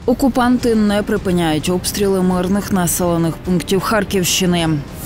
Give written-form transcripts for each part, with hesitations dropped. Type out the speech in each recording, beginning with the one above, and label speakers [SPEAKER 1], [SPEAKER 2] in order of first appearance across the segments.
[SPEAKER 1] Окупанти не припиняють обстріли мирних населених пунктів Харківщини.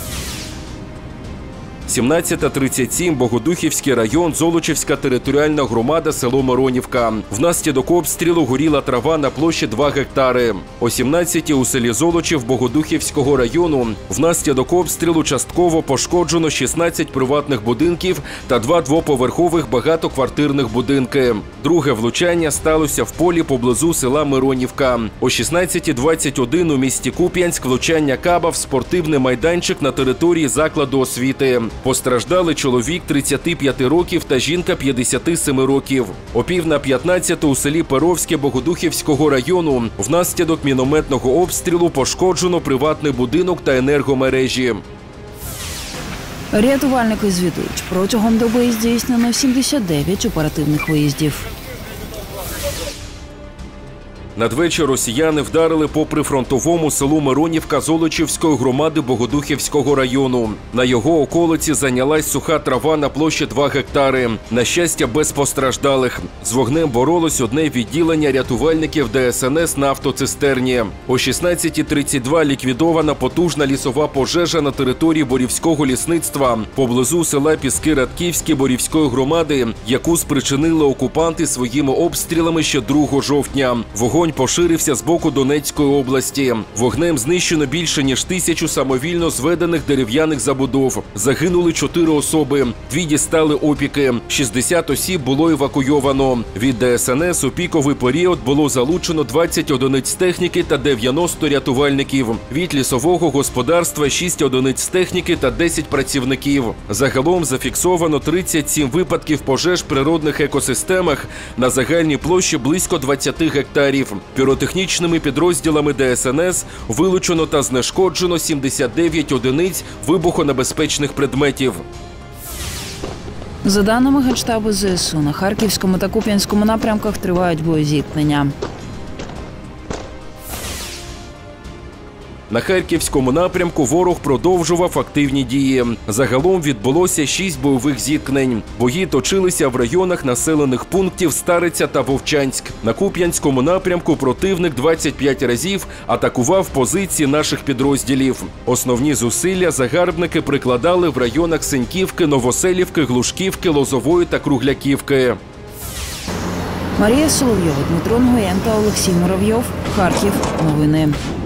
[SPEAKER 2] 17:37, Богодухівський район, Золочівська територіальна громада, село Миронівка. Внаслідок обстрілу горіла трава на площі 2 гектари. О 17:00 у селі Золочів Богодухівського району внаслідок обстрілу частково пошкоджено 16 приватних будинків та 2 двоповерхових багатоквартирних будинки. Друге влучання сталося в полі поблизу села Миронівка. О 16:21 у місті Куп'янськ влучання каба в спортивний майданчик на території закладу освіти. Постраждали чоловік 35 років та жінка 57 років. О 14:15 у селі Перовське Богодухівського району внаслідок мінометного обстрілу пошкоджено приватний будинок та енергомережі.
[SPEAKER 1] Рятувальники звітують, протягом доби здійснено 79 оперативних виїздів.
[SPEAKER 2] Надвечір росіяни вдарили по прифронтовому селу Миронівка Золочівської громади Богодухівського району. На його околиці зайнялась суха трава на площі 2 гектари. На щастя, без постраждалих. З вогнем боролось одне відділення рятувальників ДСНС на автоцистерні. О 16:32 ліквідована потужна лісова пожежа на території Борівського лісництва поблизу села Піски Радківські Борівської громади, яку спричинили окупанти своїми обстрілами ще 2 жовтня. Вогонь поширився з боку Донецької області. Вогнем знищено більше ніж 1000 самовільно зведених дерев'яних забудов. Загинули 4 особи, 2 дістали опіки, 60 осіб було евакуйовано. Від ДСНС у піковий період було залучено 20 одиниць техніки та 90 рятувальників. Від лісового господарства 6 одиниць техніки та 10 працівників. Загалом зафіксовано 37 випадків пожеж в природних екосистемах на загальній площі близько 20 гектарів. Піротехнічними підрозділами ДСНС вилучено та знешкоджено 79 одиниць вибухонебезпечних предметів.
[SPEAKER 1] За даними Генштабу ЗСУ, на Харківському та Куп'янському напрямках тривають боєзіткнення.
[SPEAKER 2] На Харківському напрямку ворог продовжував активні дії. Загалом відбулося 6 бойових зіткнень. Бої точилися в районах населених пунктів Стариця та Вовчанськ. На Куп'янському напрямку противник 25 разів атакував позиції наших підрозділів. Основні зусилля загарбники прикладали в районах Сеньківки, Новоселівки, Глушківки, Лозової та Кругляківки.
[SPEAKER 1] Марія Соловйова, Дмитро Нгоєн та Олексій Муравйов. Харків. Новини.